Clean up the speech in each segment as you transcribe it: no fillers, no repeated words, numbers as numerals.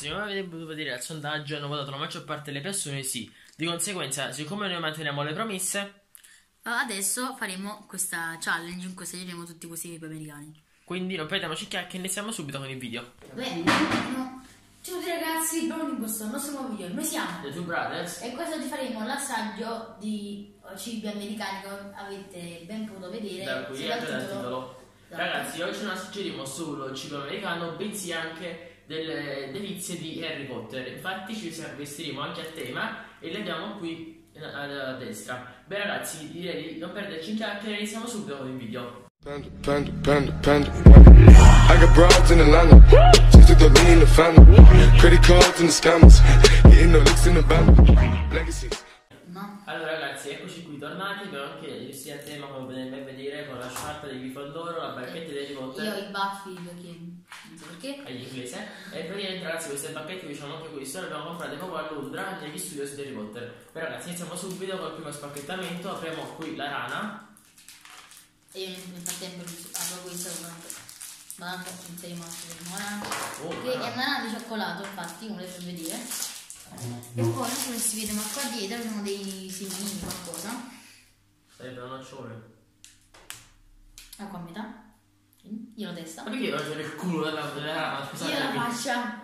Ragazzi, come avete potuto vedere al sondaggio hanno votato la maggior parte delle persone sì. Di conseguenza, siccome noi manteniamo le promesse, adesso faremo questa challenge in cui seguiremo tutti questi video americani. quindi non perdiamoci chiacchiere e iniziamo subito con il video. Bene, ciao tutti ragazzi, benvenuti in questo nostro nuovo video. Noi siamo The Two Brothers. e questo oggi faremo l'assaggio di cibi americani che avete ben potuto vedere. Da cui è già dal titolo. Ragazzi, oggi non assaggeremo solo il cibo americano, bensì anche delle delizie di Harry Potter. Infatti ci vestiremo anche a tema e le abbiamo qui a destra. Beh ragazzi, direi di non perderci in chiacchiere e iniziamo subito con il video. Panda. I got broads in Atlanta, just took the lean in the family. Credit cards and the scammers, getting no licks in the band. Legacies. No. Allora ragazzi, eccoci qui tornati, abbiamo anche i vestiti a tema come potete ben vedere, con la sciarpa di Grifondoro, la bacchetta di Harry Potter. Io ho i baffi perché non so perché. Agli inglesi. E praticamente ragazzi queste bacchette diciamo anche questo le abbiamo comprate proprio a Londra negli studios di Harry Potter. Beh ragazzi, iniziamo subito col primo spacchettamento, apriamo qui la rana. E io nel frattempo apro questo, ma tanto inseriamo la Oh, che è una rana di cioccolato, infatti, come potete vedere. E poi come si vede, ma qua dietro sono dei segnini, qualcosa. Sarebbe un nocciole. Ecco a metà. Io la testa. Ma perché io faccio il culo della rana? Scusate. Io la faccia.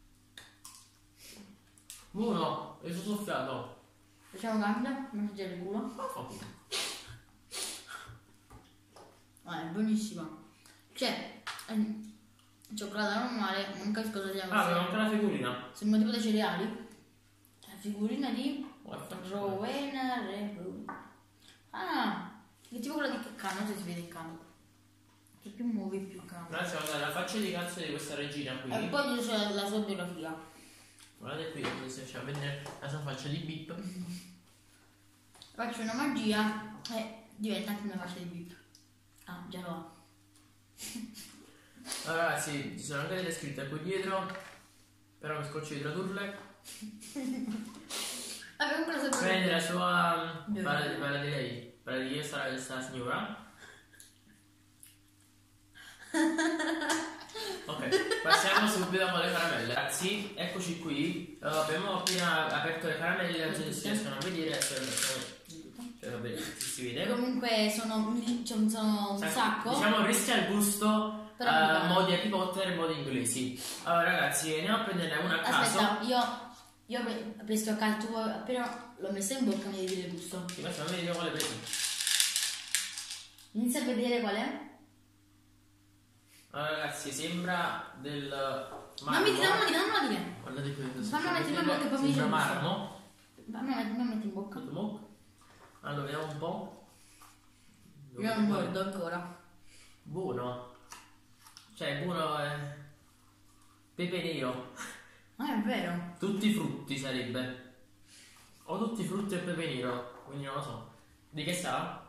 Buono, è tutto soffiato. Facciamo cambio, mangiare il culo. Oh. È buonissima. Cioè, cioccolata normale, non capisco cosa sia Ah, ma manca la figurina. sembra tipo dei cereali. La figurina di Guarda. Rowena Rebu. Ah, è tipo quella di Cano, se si vede il Cano. Che più muovi più Cano. Grazie, guardate la faccia di cazzo di questa regina qui. E poi c'è la sua biografia. Guardate qui, come si riesce a vedere la sua faccia di Bip. Faccio una magia e diventa anche una faccia di Bip. Ah, già lo ha. Allora ragazzi, ci sono anche delle scritte qui dietro, però mi scoccio di tradurle. Vabbè, comunque la sua Prende la sua... parla di lei, parla di chi sarà questa signora. Ok, passiamo subito con le caramelle. Ragazzi, eccoci qui. Abbiamo appena aperto le caramelle, non so se si riescono a vedere, cioè, vabbè, si vede. comunque sono un sacco. Diciamo rischia il gusto Però modi Harry Potter e modi inglesi. Allora ragazzi, andiamo a prenderne una a caso. Aspetta, io pesco a caso, tu appena l'ho messa in bocca mi devi dire il gusto. Sì, ma fammi vedere quale preso. Inizia a vedere qual è. Allora ragazzi, sembra del Non marmo. mi dire. Guardate qui, Fammi mettere in bocca e poi mi dici sembra il gusto. marmo. Fammi metti in bocca. Allora vediamo un po'. Io non mordo ancora. Buono. Cioè buono è pepe nero. Ah, è vero. Tutti i frutti sarebbe. O tutti i frutti e pepe nero. Quindi non lo so. Di che sa?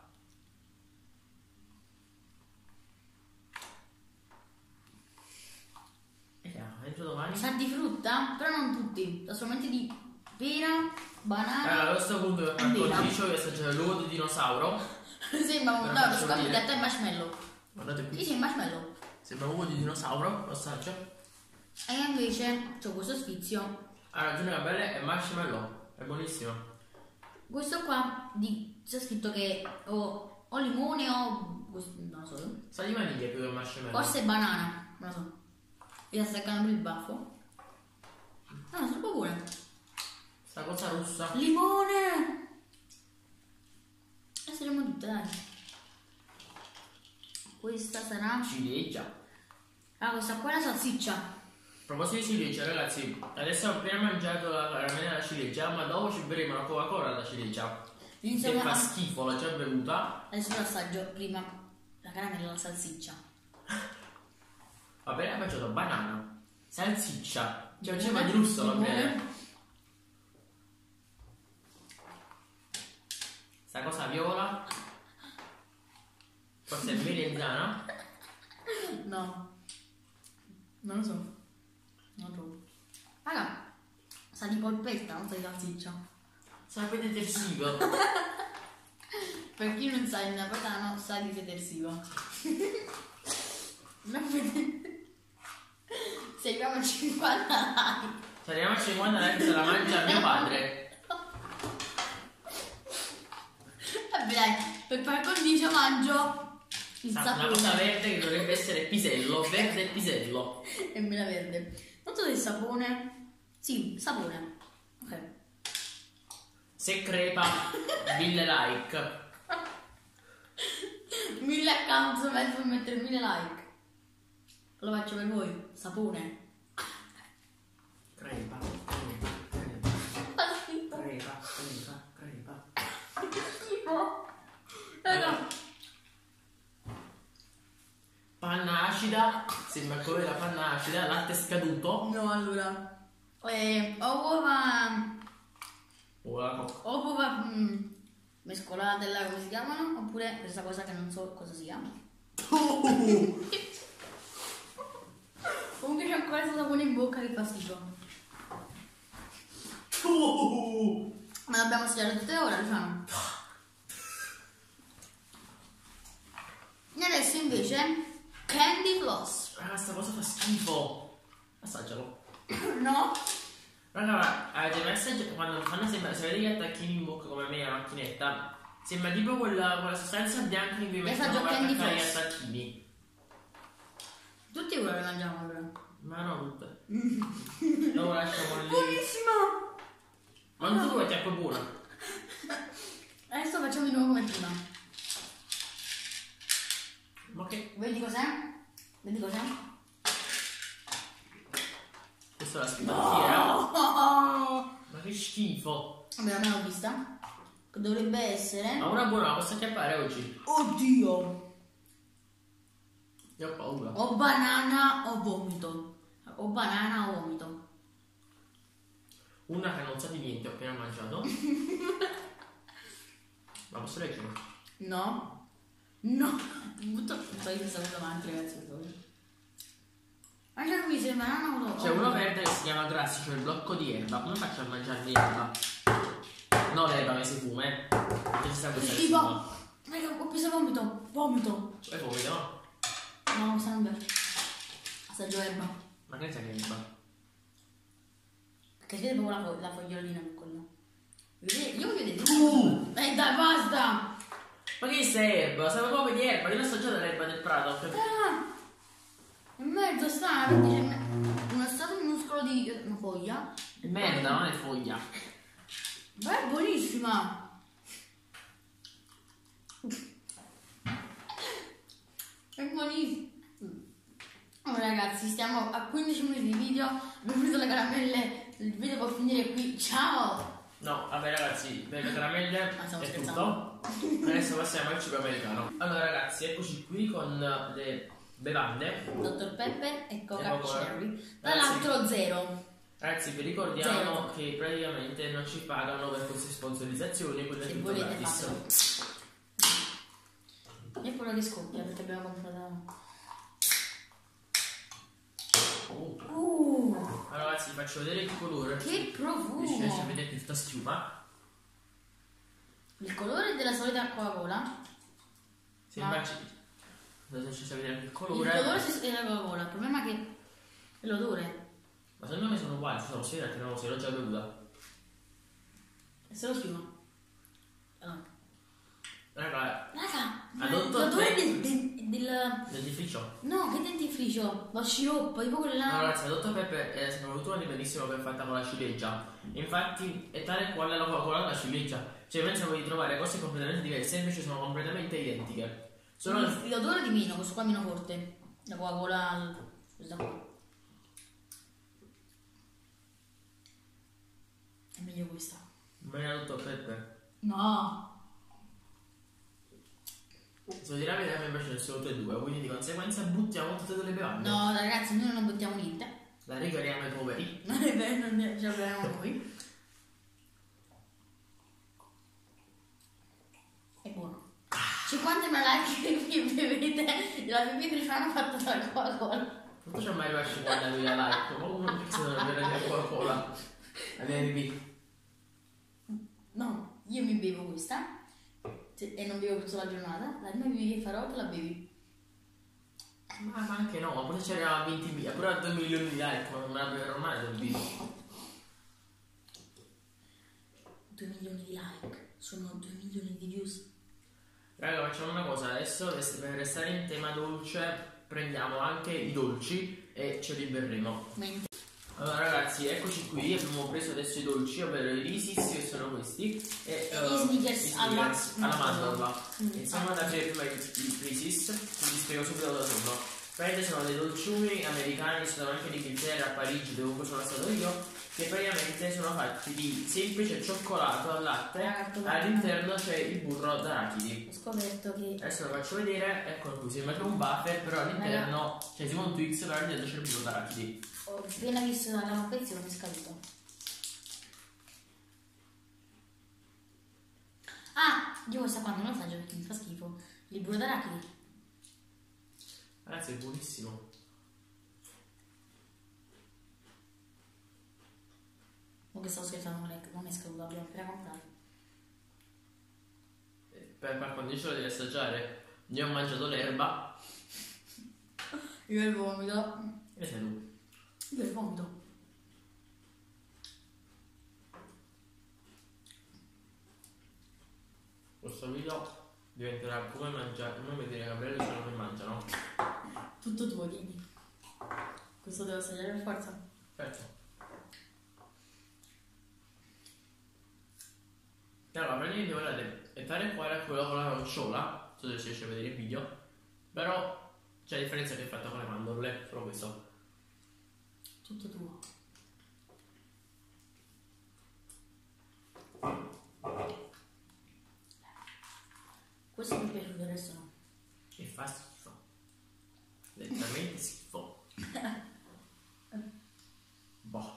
Entro domani. Sa di frutta, però non tutti. Solamente di pera, banana. Allora, a questo punto per Mela. condicio io assaggiare l'uovo di dinosauro. Sembra un... Però No, faccio scusa, in vedere. realtà è marshmallow. Guardate qui. Sì, marshmallow. Sembra un uovo di dinosauro, lo assaggio. E invece c'ho questo sfizio. Ha ragione Gabriele, è marshmallow. È buonissimo. Questo qua c'è scritto che o limone o non lo so. Sa di vaniglia più che marshmallow. Forse banana, non lo so. Mi sta staccando per il baffo. Ah, sono pure. Sta cosa rossa. Limone! E saremo tutte, dai. Questa sarà... Ciliegia. Ah, questa qua è la salsiccia. A proposito di ciliegia, ragazzi, adesso ho appena mangiato la caramella alla ciliegia, ma dopo ci berremo la Coca-Cola alla ciliegia. Inizio Che a- fa schifo, l'ho già bevuta. Adesso l'assaggio prima la caramella e la salsiccia. Ho appena mangiato banana, salsiccia, cioè Limone, c'è di lusso va limone. bene. Sta cosa viola. Forse è melenzana. No. Non lo so. Non trovo. Raga, sa di polpetta, non sa di salsiccia. Sarebbe detersivo. Per chi non sa il napoletano, sa di detersivo. Non vede... Se arriviamo a 50 like. Se arriviamo a 50 like se la mangia mio padre. Vabbè dai, per par condicio mangio il Una sapone. cosa verde che dovrebbe essere pisello, verde e pisello. E mela verde. Non so se è sapone. Sì, sapone. Ok. Se crepa, 1000 like. 1000 account per mettere 1000 like. Lo faccio per voi. Sapone. Crepa. Fa schifo. Crepa. Che schifo. Raga. Panna acida, sembra come la panna acida, latte scaduto. No, allora. Uova. Uova mescolate là, come si chiamano? Oppure questa cosa che non so cosa si chiama. Comunque c'è ancora questo sapone in bocca che fa schifo. Ma dobbiamo studiare tutte le ore, Luciano. E adesso invece candy floss. Raga, sta cosa fa schifo. Assaggialo. No? Raga, avete mai assaggiato quando fanno sembra, se vedete gli attacchini in bocca come me la macchinetta, sembra tipo quella sostanza bianca in cui mettono per Candy attaccare gli Floss. attacchini. Tutti quello che mangiamo però. Ma no, tutte. Lo lasciamo lì. Buonissimo! Ma non tu è troppo buona. Adesso facciamo di nuovo come prima. Ma che? Vedi cos'è? Vedi cos'è? Questa è la spinacchiera. Oh! Ma che schifo. Vabbè, l'abbiamo vista. Che dovrebbe essere. Ma una buona la posso acchiappare oggi? Oddio! Io ho paura. O banana o vomito. O banana o vomito. Una che non sa di niente, ho appena mangiato. Ma posso leggere? No. No. Butto poi questa cosa avanti, ragazzi. Per favore. Mangia qui se banana o C'è uno verde che si chiama grassi, cioè il blocco di erba. Come faccio a mangiarmi erba? No, l'erba che si fuma, Che ci sta questa che si Tipo. fuma. Raga, ho preso vomito. Vomito. E vomito, no? No, sta non bene. Assaggio erba. Ma che c'è che erba? Perché si vede proprio la fogliolina per quello. Vedete? Io voglio vedere. Dai, basta! Ma che sei erba? Stavo proprio di erba, io l'ho assaggiata l'erba del prato. Ah! In mezzo sta, quindi c'è uno stato minuscolo di una foglia. È merda, non è foglia. Ma è buonissima! È buonissima! Allora ragazzi, stiamo a 15 minuti di video, abbiamo preso le caramelle, il video può finire qui, ciao! No, vabbè ragazzi, per le caramelle stiamo è scherzando. tutto. Adesso passiamo al cibo americano. Allora ragazzi, eccoci qui con le bevande. Dr. Pepper e Coca Coca-Cola. Cherry. Tra l'altro zero. Ragazzi, vi ricordiamo Zero. che praticamente non ci pagano per queste sponsorizzazioni, quelle Se tutto volete gratis. fatelo. E quello che scoppia perché abbiamo comprato. Allora ragazzi, vi faccio vedere il colore. Che profumo! Riuscite a vedere questa schiuma? Il colore della solita Coca-Cola. Sembra Ma- non riuscite a vedere anche il Il colore. colore è la Coca-Cola, il problema è che è l'odore. Ma secondo me sono uguali, sono sì, perché non lo so, l'ho già bevuta. È solo schiuma. Allora. Raga, Raga, ma Dr. l'odore Pepper. del dentifricio. No, che dentifricio? Lo sciroppo, tipo No, quella. ragazzi, la Dr. Pepper è soprattutto benissimo che è fatta con la ciliegia. Infatti è tale quale la Coca-Cola con la ciliegia. Cioè pensavo di trovare cose completamente diverse, invece sono completamente identiche. Solo L'odore di meno, questo qua è meno forte. La Coca-Cola. Questa qua. È meglio questa. bene la Dr. Pepper. No. Se lo dirà vedere a me invece ne sono tutte e due, quindi di conseguenza buttiamo tutte e due le bevande. No, ragazzi, noi non buttiamo niente. La regaliamo ai poveri. Non è vero, non ce l'abbiamo noi. È buono. 50 like che bevete la pipì grifana fatta dalla Coca-Cola. Non c'è mai arrivato a 50.000 like, ma come non sono per la Coca-Cola? La mia pipì. No, io mi bevo questa e non bevo per tutta la giornata. La prima pipì che farò te la bevi. Ma anche no, ma pure c'era a 20.000, pure a 2 milioni di like, ma non avrebbero mai del video. 2 milioni di like, sono 2 milioni di views. Raga, facciamo una cosa, adesso per restare in tema dolce prendiamo anche i dolci e ce li berremo. Allora ragazzi, eccoci qui, abbiamo preso adesso i dolci, ovvero i Reese's, che sono questi, e gli Snickers alla mandorla. Iniziamo ad aprire prima i Reese's, vi spiego subito cosa sono. Praticamente sono dei dolciumi americani che sono anche in Inghilterra, a Parigi, dove sono stato io, che praticamente sono fatti di semplice cioccolato al latte, all'interno c'è il burro d'arachidi. Ho scoperto che... Adesso lo faccio vedere, eccolo qui, sembra che un wafer, però all'interno c'è tipo un Twix, però all'interno c'è il burro d'arachidi. Ho appena visto dalla confezione, è scaduto. Ah, io questa qua non lo faccio perché mi fa schifo. Il burro d'arachidi. Ragazzi, è buonissimo. Non che stavo scherzando, non è scaduto, l'abbiamo appena comprato. Per quando ce lo devi assaggiare, io ho mangiato l'erba. Io il vomito. E sei tu? Io il vomito. Questo video diventerà come mangiare, come vedere Gabriele sono che mangiano. Tutto tuo, vieni. Questo devo assaggiare per forza. Certo. Allora, praticamente guardate, è tale quale quello con la nocciola, non so se si riesce a vedere il video, però c'è la differenza che è fatta con le mandorle, solo questo. Tutto tuo. Questo mi è piaciuto, adesso no. E fa schifo. Letteralmente schifo. Boh.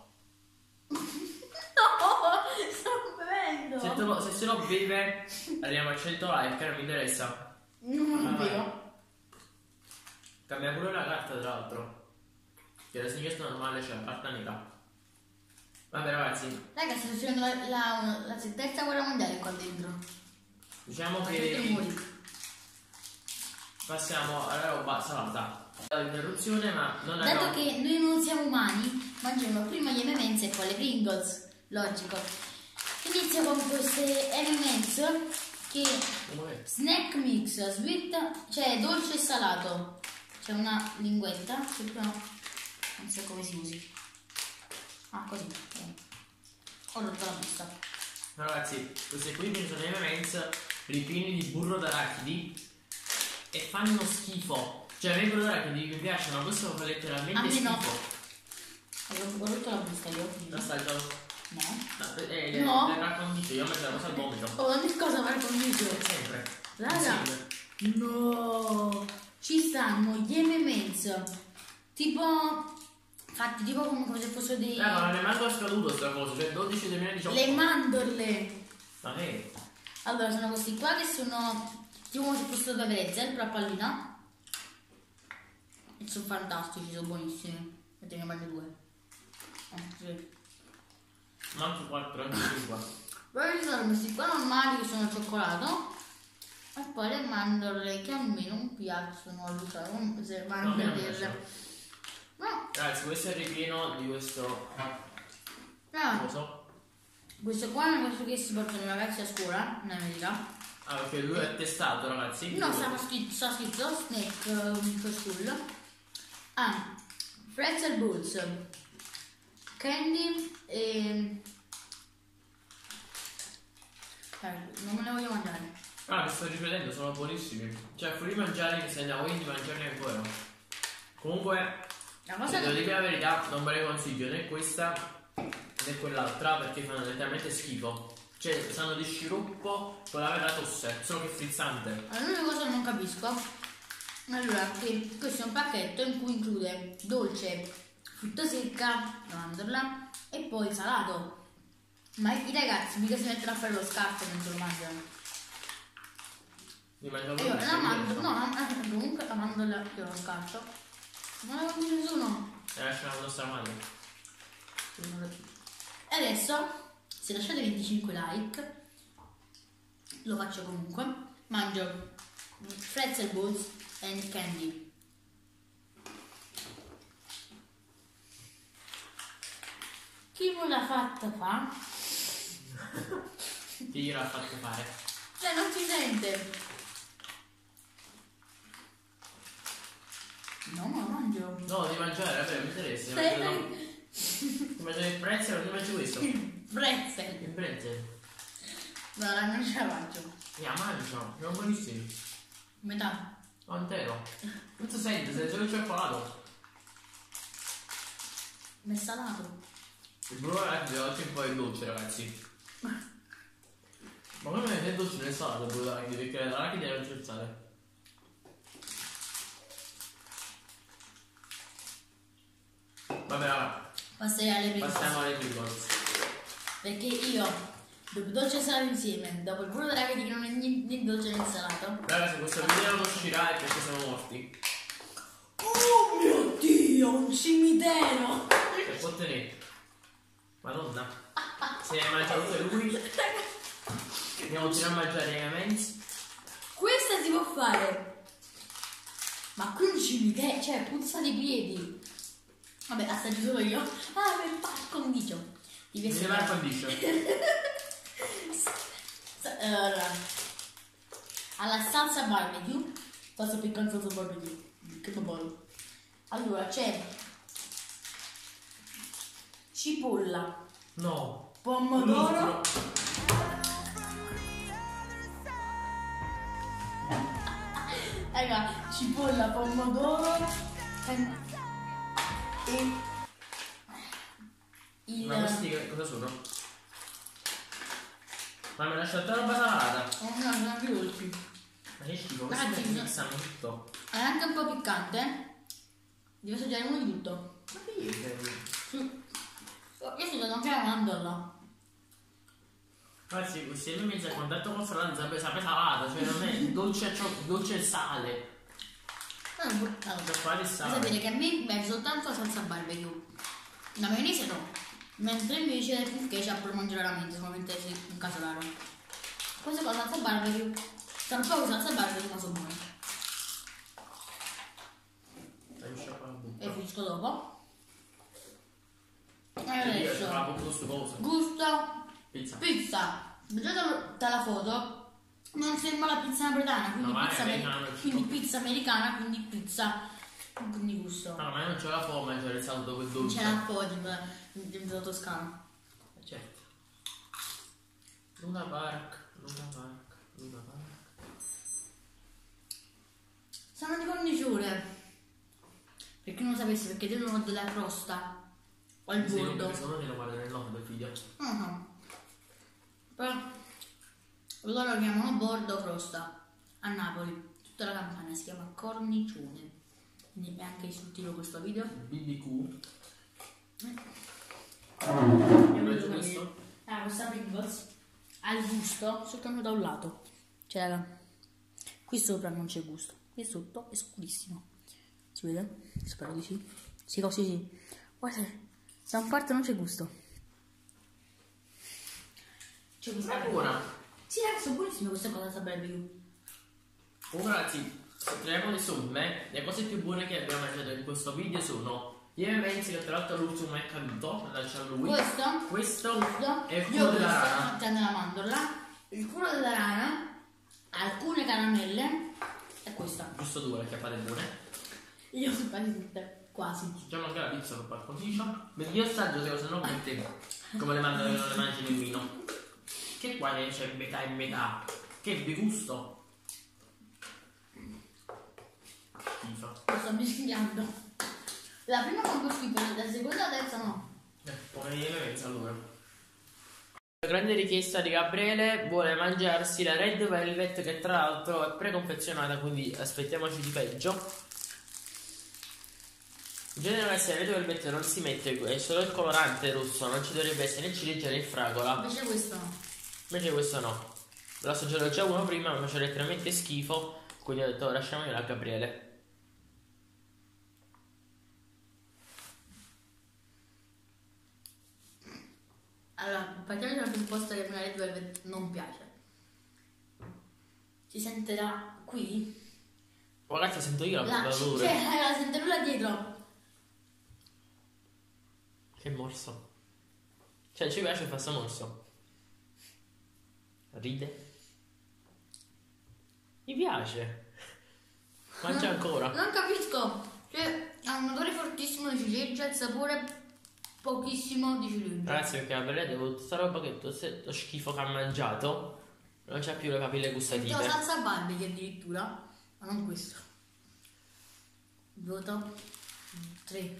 Sto bevendo. Se se lo beve, arriviamo a 100 like, non mi interessa. Non è vero. Cambia pure la carta, tra l'altro. Che la Snickers normale c'è la carta nera. Vabbè ragazzi, Raga, sta succedendo la terza guerra mondiale qua dentro. diciamo Ma che tutti muri. passiamo alla roba salata. L'interruzione, ma non è Dato che noi non siamo umani, mangiamo prima gli M&M's e poi le Pringles. Logico. Inizio con queste M&M's che snack mix, sweet, cioè dolce e salato. C'è una linguetta che però non so come si usi. Ah, così. Ho rotto la busta. Ragazzi, queste qui sono M&M's ripieni di burro d'arachidi e fanno schifo. Cioè a me il burro d'arachidi mi piace, ma questo fa letteralmente A me schifo. no. Ho rotto la busta io. Assaggialo. No. No. Le raccondito, io metto la cosa al vomito. Oh, ogni cosa va condito. Sempre. Raga. Insieme. No. Ci stanno gli M&M's. Tipo... Fatti tipo come se fossero dei... Ma non è manco scaduto sta cosa, cioè 12 2018. Le mandorle. Ma che? Allora, sono questi qua che sono tipo come se fossero da Brezel, però a pallina. E sono fantastici, sono buonissimi. E te ne mangio due. Sì. Manco 4, anche 5. Poi ci sono questi qua normali che sono al cioccolato. E poi le mandorle che a me non piacciono all'usare, se No, a vanno me a non vederle. No, Ragazzi, questo è il ripieno di questo no. coso. Questo qua è questo che si portano i ragazzi a scuola in America. Ah, perché lui è testato, ragazzi. No, sta scritto snack for school. Ah, pretzel balls, candy e... non me ne voglio mangiare. Ah, mi sto ripetendo, sono buonissimi. Cioè, fuori mangiare mi sembra voglia di mangiarne ancora. Comunque, La cosa se devo che... dire la verità, non ve le consiglio né questa né quell'altra perché fanno letteralmente schifo. Cioè, sanno di sciroppo con la vera tosse, solo che frizzante. L'unica cosa che non capisco, allora, che questo è un pacchetto in cui include dolce, frutta secca, la mandorla e poi il salato. Ma i ragazzi mica si mettono a fare lo scarto mentre lo mangiano. Mi mangiavo E io la mandorla, no, comunque la mandorla io lo scarto. Non la mangia nessuno. E lascia la nostra madre. E adesso, se lasciate 25 like, lo faccio comunque, mangio pretzel balls and candy. Chi me l'ha fatta fa? Chi l'ha fatto fare? Cioè non si sente. No, ma lo mangio. No, devi mangiare, vabbè, mi interessa. Ti mangi il prezzo, non ti mangi questo? Il pretzel. Il prezzo? No, non ce la faccio. Mangia, non buonissimi. Metà. No, intero. Non si sente, sei solo il cioccolato. Ma è salato. Il burro oggi un po' è dolce, ragazzi. Ma come non è dolce nel salato il burro d'arachidi? Perché l'arachide non c'è il sale. Vabbè, raga. Passiamo alle Pringles. Perché io, dopo dolce e salato insieme, dopo il burro d'arachidi che non è né dolce né salato. Raga, se questo video non uscirà è perché siamo morti. Oh mio Dio, un cimitero! E può tenere. Madonna. Se ne è mangiato tutto lui. Andiamo a mangiare i M&M's. Questa si può fare. Ma qui un cimitero, cioè puzza di piedi. Vabbè, assaggio solo io. Ah, per par condicio. Mi sembra il condicio. Allora, alla salsa barbecue. Salsa piccante, salsa barbecue. Che buono. Allora, c'è cipolla, No. pomodoro, raga, cipolla, pomodoro e il... Ma questi che cosa sono? Ma mi lasciate la roba salata. Oh no, sono più dolci. Ma che schifo, Ragazzi, questi no. mixano tutto. È anche un po' piccante. Devo assaggiare uno di tutto. Ma che è? Sì. Io sto dando anche la mandorla. Ragazzi, questi M&M's a contatto con salata sarebbe salata, cioè non è dolce e sale. Allora, Cioccolato e devi sale. sapere che a me piace soltanto la salsa barbecue. La maionese no. Mentre invece il ketchup lo mangio raramente, solamente se in caso raro. Queste con la salsa barbecue. Sono poco salsa barbecue ma sono buone. E finisco dopo. E adesso gusto pizza. Vedete dalla foto non sembra la pizza napoletana, quindi, No, pizza, pizza americana, quindi pizza, quindi gusto. No, ma io non c'è la forma, c'è il salto quel Non dolce. c'è la foto, è diventato toscano. Certo. Luna Park. Sono di cornicione. Per chi non lo sapesse, perché dentro ho della crosta al bordo. Secondo me lo guarda nel nome del video. Però loro lo chiamano bordo crosta. A Napoli, tutta la campagna si chiama cornicione. Quindi è anche istruttivo questo video. BBQ. Questo? Questa Pringles ha il gusto soltanto da un lato. Cioè raga, qui sopra non c'è gusto, qui sotto è scurissimo. Si vede? Spero di sì. Sì, così sì. Guarda, da un parte non c'è gusto. C'è questa buona. Sì, raga, sono buonissime queste cose da barbecue. Comunque ragazzi, se troviamo le somme, le cose più buone che abbiamo mangiato in questo video sono gli M&M's che tra l'altro l'ultimo è caduto, lascia lui. Questo è il culo della rana. Nella mandorla, il culo della rana, alcune caramelle e questa. Giusto due le chiappate buone. Io sono quasi tutte, quasi. Facciamo anche la pizza con qualcosina. Io assaggio se no come le mandano che non le mangi nemmeno. Che qua c'è metà e metà. Che di gusto. Schifo. Lo sto mischiando. La prima con schifo, la seconda e la terza no. Come io penso allora. La grande richiesta di Gabriele vuole mangiarsi la Red Velvet, che tra l'altro è preconfezionata, quindi aspettiamoci di peggio. In generale se la Red Velvet non si mette, è solo il colorante rosso, non ci dovrebbe essere né ciliegia né fragola. Invece questo no. Invece questo no. L'ho assaggiato già uno prima, ma faceva letteralmente schifo, quindi ho detto lasciamolo a Gabriele. Allora, partiamo dal presupposto che a me la Red Velvet non piace. Si sentirà qui? Oh, ragazzi, sento io la l'odore. Cioè, la sentirò là dietro. Che morso. Cioè, ci piace il pasta morso. Ride. Gli piace. Mangia ancora. Non capisco. Cioè, ha un odore fortissimo di ciliegia, il sapore pochissimo di ciliegia. Ragazzi, perché la Bella devo tutta roba che lo schifo che ha mangiato non c'ha più le papille gustative. Mettevo salsa barbecue addirittura, ma non questo. Voto 3.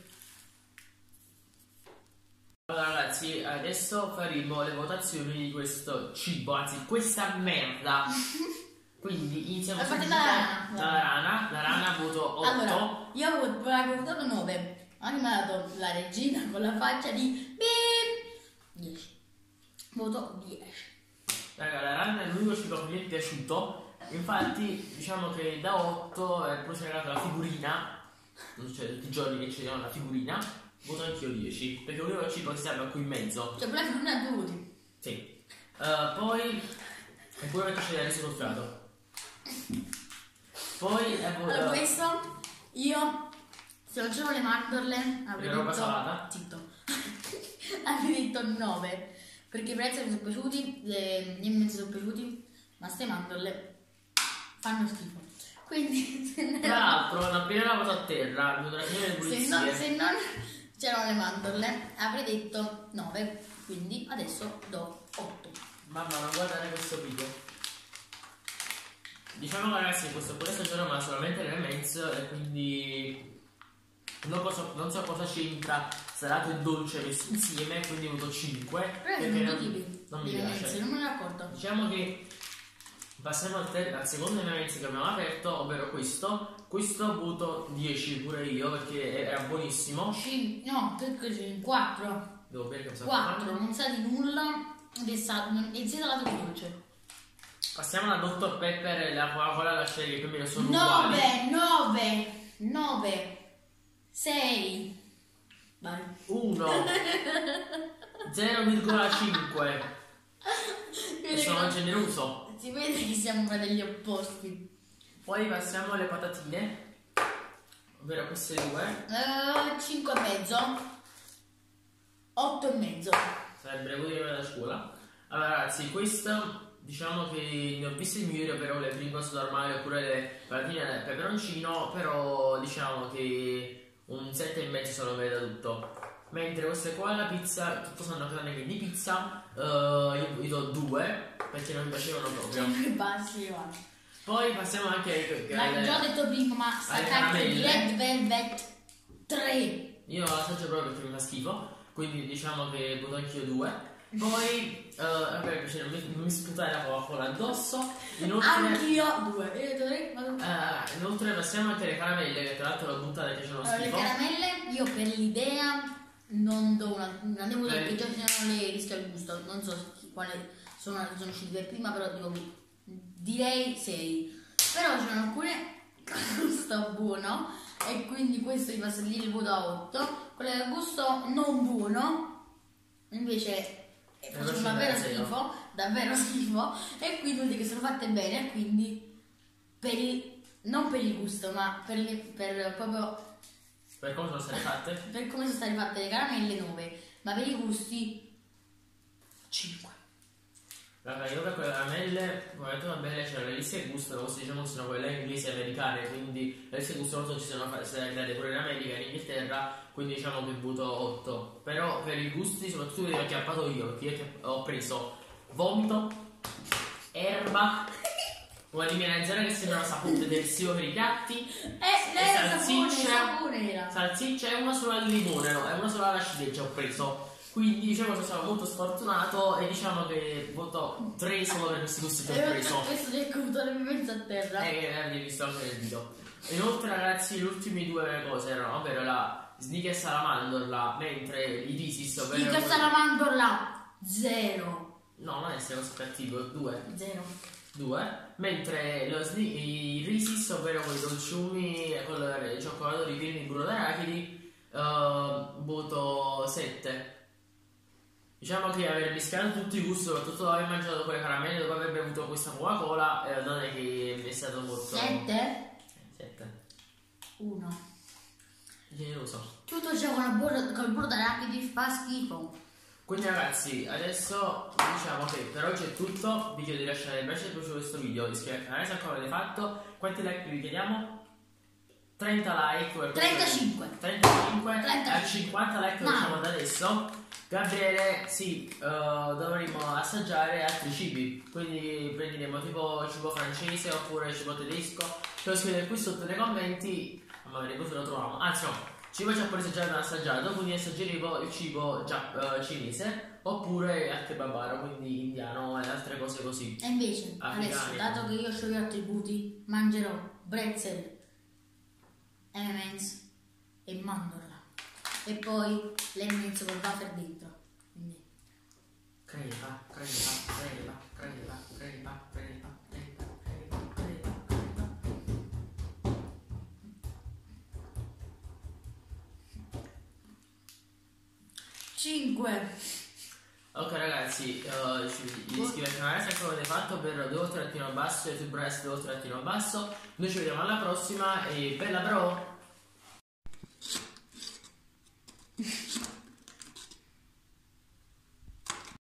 Allora ragazzi, adesso faremo le votazioni di questo cibo, anzi questa merda. Quindi iniziamo Fate la rana voto 8. Allora, io avevo votato 9. Anche mi ha dato la regina con la faccia di 10. Voto 10. Raga, la rana è l'unico cibo che mi è piaciuto. Infatti, diciamo che da 8 è poi c'è la figurina. Non c'è tutti i giorni che c'è la figurina. Voto anch'io 10. Perché è l'unico cibo che si sta qui in mezzo. Cioè, quella figurina ha 2 voti. Sì. Poi. E poi perché c'è il riso soffiato. Poi Allora, questo io, se non c'erano le mandorle, avrei roba detto salata? zitto. Avrei detto 9. Perché i prezzi mi sono piaciuti, gli mezzi sono piaciuti, ma ste mandorle fanno schifo. Quindi tra l'altro non appena lavato a terra, mi dovrà finire le pulizie. se non c'erano le mandorle, avrei detto 9. Quindi adesso do 8. Mamma, non guardare questo video. Diciamo che ragazzi, questo pure stagione ma solamente l'MM's e quindi non so cosa c'entra salato e dolce messi insieme, quindi voto 5. Perché non mi piace. Non me ne accorgo. Diciamo che passiamo al secondo M&M's che abbiamo aperto, ovvero questo. Questo voto 10 pure io perché era buonissimo. No, perché 4. Devo bere cosa 4, non sa di nulla ed è sia salato che dolce. Passiamo alla Dr. Pepper e la Coca-Cola alla Sherry che più o meno sono uguali. 9, 6. Vai. 1 0,5. Sono generoso. Si vede che siamo fratelli opposti. Poi passiamo alle patatine, ovvero queste due. 5,5. 8,5. Sarebbe quello di da scuola. Allora ragazzi, questo diciamo che ne ho visti i migliori, ovvero le Pringles normali oppure le patatine al peperoncino, però diciamo che un 7,5 sono bene da tutto. Mentre queste qua la pizza, tutto sanno che di pizza, io do 2 perché non mi piacevano proprio. Poi passiamo anche ma già ho detto prima, ma sta cacchio di Red Velvet 3. Io la assaggio proprio perché mi fa schifo, quindi diciamo che voto anch'io 2. Poi vabbè, non mi sputare la Coca-Cola addosso. Inoltre, anch'io 2. Inoltre passiamo anche alle caramelle, che tra l'altro l'ho buttate che c'è uno schifo. Le caramelle io per l'idea non do non devo dire che già ci sono le rischio al gusto, non so quale sono usciti per prima, però direi 6. Però c'erano alcune con gusto buono e quindi questo gli passa lì il voto a 8. Quelle del gusto non buono invece facevano davvero schifo, e quindi vuol dire che sono fatte bene, quindi non per il gusto ma per proprio per come sono state fatte? Per come sono state fatte le caramelle 9, ma per i gusti 5. Raga, io per quelle caramelle, come ho detto va bene, c'erano le liste di gusto, ma queste diciamo che sono quelle inglesi e americane, quindi le liste di gusto non so ci sono state create pure in America e in Inghilterra, quindi diciamo che voto 8. Però per i gusti, soprattutto quelli che ho acchiappato io, perché ho preso vomito, erba, una di melanzane che sembrano sapone detersivo per i piatti, salsiccia e una sola al limone, no, e una sola alla ciliegia ho preso. Quindi diciamo che sono molto sfortunato e diciamo che voto 3 solo per questi gusti che ho preso. Questo ti è caduto le mezzo a terra. Avete visto anche nel video. Inoltre ragazzi, le ultime due cose erano, ovvero la Snickers alla mandorla, mentre i Reese's, ovvero Snickers alla mandorla 0. No, non essere così cattivo, 2. 2. Mentre i Reese's, ovvero quei dolciumi con il cioccolato ripieno di burro d'arachidi, voto 7. Diciamo che aver mischiato tutti i gusti, soprattutto dopo aver mangiato quelle caramelle, dopo aver bevuto questa Coca-Cola, non è che mi è stato molto... 7? 7. 1. Generoso. Tutto c'è con il burro d'arachidi, fa schifo. Quindi ragazzi, adesso diciamo che per oggi è tutto. Vi chiedo di lasciare il like se vi è piaciuto questo video, iscrivetevi al canale se ancora l'avete fatto. Quanti like vi chiediamo? 30 like. 35. 35. 30. Al 50 like lo facciamo da adesso. Gabriele, sì, dovremo assaggiare altri cibi. Quindi prenderemo tipo cibo francese oppure cibo tedesco. Ce lo scrivete qui sotto nei commenti. Magari così lo troviamo. Anzi no. Cibo giapponese già abbiamo assaggiato, quindi assaggeremo il cibo cinese oppure al kebabaro, quindi indiano e altre cose così. E invece, adesso, dato che io ho gli attributi, mangerò pretzel, M&M's e mandorla. E poi l'M&M's con wafer dentro. Quindi. Crema. 5. Ok ragazzi, iscrivetevi al canale se ancora l'avete fatto per 2 trattino basso e YouTube Rest 2 trattino basso. Noi ci vediamo alla prossima e bella bro!